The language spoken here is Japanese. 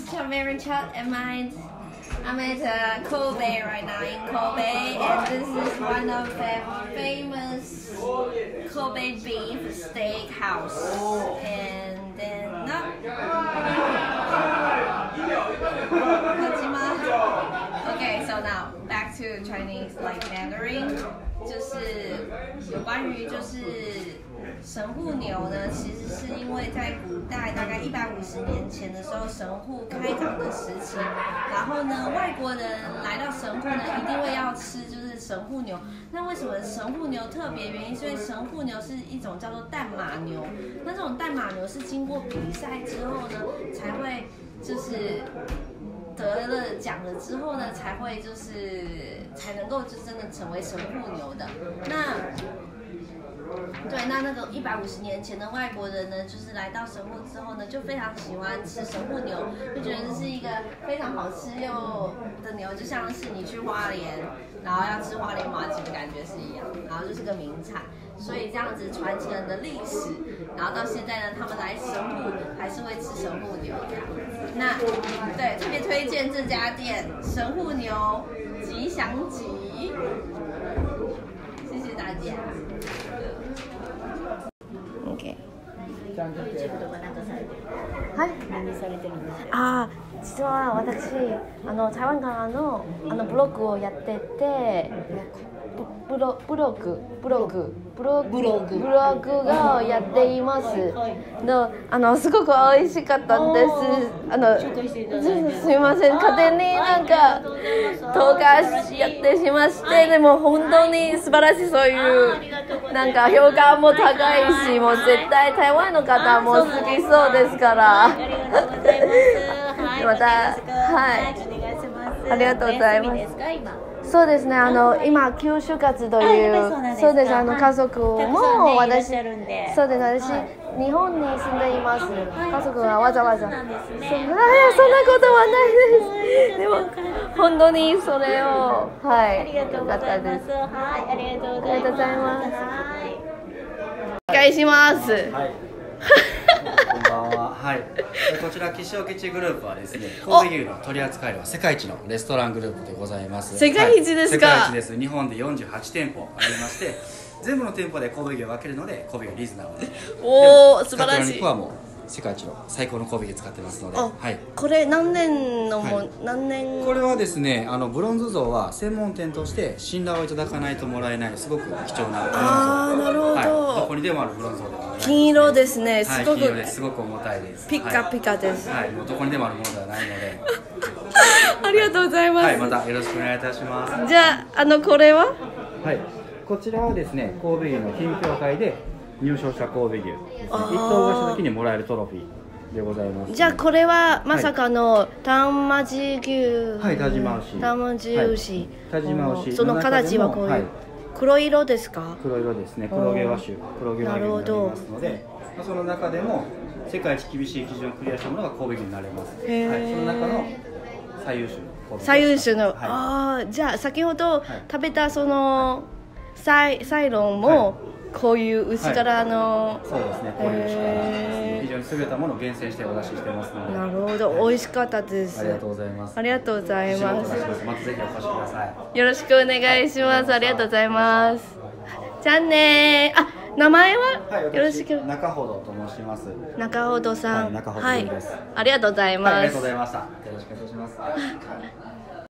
Chamaran Chat, and I'm at Kobe right now in Kobe, and this is one of the famous Kobe beef steak house. And then Okay, so now back to Chinese like Mandarin. 就是有关于神户牛呢，其实是因为在古代大概150年前的时候，神户开港的时期，然后呢，外国人来到神户呢，一定会要吃就是神户牛。那为什么神户牛特别？原因是因为神户牛是一种叫做淡马牛，那这种淡马牛是经过比赛之后呢，才会就是得了奖了之后呢，才会才能够就真的成为神户牛的。那个150年前的外国人呢，就是来到神户之后呢，就非常喜欢吃神户牛，就觉得这是一个非常好吃又的牛，就像是你去花莲，然后要吃花莲麻糬的感觉是一样，然后就是个名产，所以这样子传承人的历史，然后到现在呢，他们来神户还是会吃神户牛这样。那对，特别推荐这家店神户牛吉祥吉，谢谢大家。OK。はい。何されてるんですか？実は私台湾からブログをやってて、ブログがやっています。すごく美味しかったんです。すみません、勝手になんか動画やってしまして、でも本当に素晴らしいそういうなんか評価も高いし、もう絶対台湾の方も好きそうですから。ありがとうございます。またはい。ありがとうございます。そうですね、今休止活というそうです家族も私そうです私日本に住んでいます。家族はわざわざそんなことはないです。でも本当にそれをはいありがとうございます。はいありがとうございます。お願いします。はいこんばんは。はい。こちら岸尾吉グループはですね、神戸牛の取り扱いは世界一のレストラングループでございます。 世界一ですか？ 世界一です。日本で48店舗ありまして、全部の店舗で神戸牛を分けるので神戸牛リーズナブルで。 おお、素晴らしい。 肉はもう世界一の最高の神戸牛使ってますので、はい。 これ何年のはい、 何年？ これはですね、ブロンズ像は専門店として信頼をいただかないともらえないすごく貴重なブロンズ像。 ああ、なるほど。 はい、どこにでもあるブロンズ像でございます。 金色ですね。すごく、 金色ですごく重たいです。 ピカピカです。 はい、もうどこにでもあるものではないので。 ありがとうございます。 はい、またよろしくお願いいたします。 じゃあこれは？ はい、こちらはですね、神戸牛の品評会で入賞した神戸牛ですね。一等がした時にもらえるトロフィーでございます。 じゃあこれはまさかの丹マジ牛？ はい、田島牛。 丹マジ牛。 田島牛。 その形はこういう。黒色ですか？ 黒色ですね。黒毛和種、黒毛和牛になりますので、その中でも世界一厳しい基準をクリアしたものが神戸牛になります。はい、その中の最優秀の。 最優秀の。ああ、じゃあ先ほど食べたそのサイロンもこういう牛からの。 そうですね。こういう牛から非常に優れたものを厳選してお出ししてますので。 なるほど、美味しかったです。 ありがとうございます。 ありがとうございます。 またぜひお越しください。 よろしくお願いします。ありがとうございます。じゃあねー。名前はよろしく。 中ほどと申します。 中ほどさん。 中ほどです。 ありがとうございます。 ありがとうございました。よろしくお願いします。